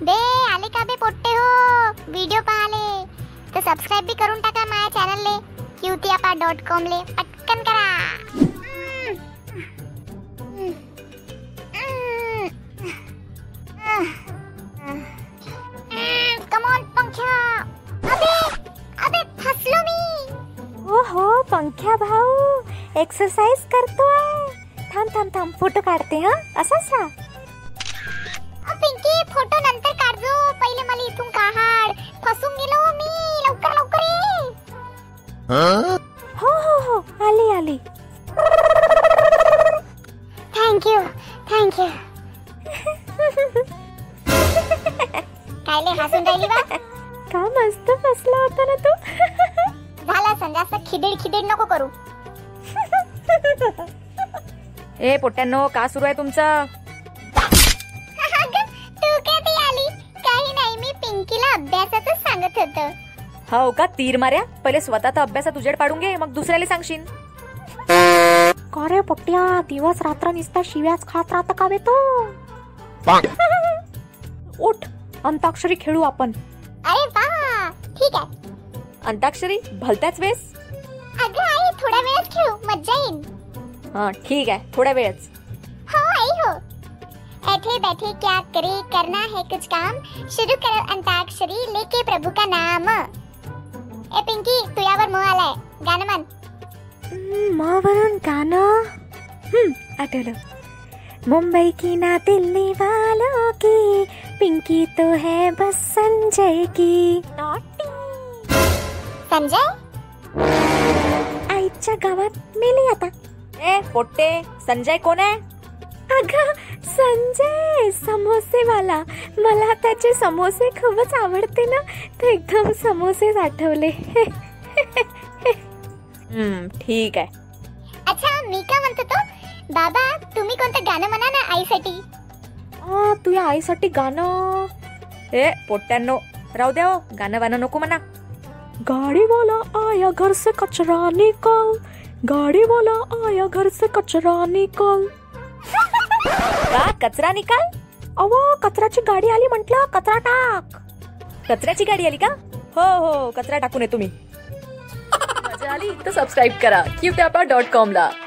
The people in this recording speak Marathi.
बे आले का बे पोट्टे हो व्हिडिओ पाहाले तर सबस्क्राइब भी करून टाका माझ्या चॅनल ले qtiapa.com ले पटकन करा। कम ऑन पंख्या। अबे अबे फसलो मी। ओहो पंख्या भाऊ एक्सरसाइज करतोय। थांब थांब थांब फोटो काढते हा असाच राहा। पिंकी फोटो नंतर काढजो पहिले मला इथून काढ फसून गेलो मी लवकर लवकर ये। हो हो हो आली आली। थँक यू कायले हसून राहिली बा। का मस्त फसला होता ना तू। झाला संजास्त खिदड नको करू। ए पोट्यांनो का सुरू आहे तुमचं। अभ्यासाचं सांगत होतं। हो का तीर मार्या पहिले स्वतःचा अभ्यासात उजेड पाडून घे मग दुसऱ्याला सांगशील। का रे पोट्या दिवस रात्र निस्ता शिव्याच खात राहत का बे तू। उठ अंताक्षरी खेळू आपण। अरे वा ठीक आहे। अंताक्षरी भलत्याच वेळेस। अगं आई थोडा वेळच खेळू मज्जा येईल। हाँ ठीक है थोड़ा वेळच। हो आई हो। ऐठे बैठे क्या करे करना है कुछ काम शुरू करो अंताक्षरी लेके प्रभु का नाम। ए पिंकी तू यावर मोह आलाय गाणं म्हण। वरून गाणं आठवलं। मुंबई की ना दिल्ली वालों की पिंकी तो है बस संजय की। संजय आईच्या गावात मेली आता। ए पोट्टे संजय कोण आहे। अगं संजय समोसे वाला मला त्याचे समोसे खूपच आवडते ना तर एकदम समोसेच आठवले। ठीक आहे। अच्छा मी का म्हणतो तो बाबा तुम्ही कोणतं गाणं म्हणा ना आईसाठी। तुझ्या आईसाठी गाणं। ए पोट्यांनो राहू द्या हो गाणं वाणं नको म्हणा। गाड़ी वाला आया घर से कचरा निकाल गाड़ी वाला आया घर से कचरा निकाल। का कचरा निकाल। अवा कचऱ्याची गाडी आली म्हटलं कचरा टाक। कचऱ्याची गाडी आली का। हो हो कचरा टाकून ये तुम्ही। मजा आली तर सबस्क्राईब करा qtiapa.com ला।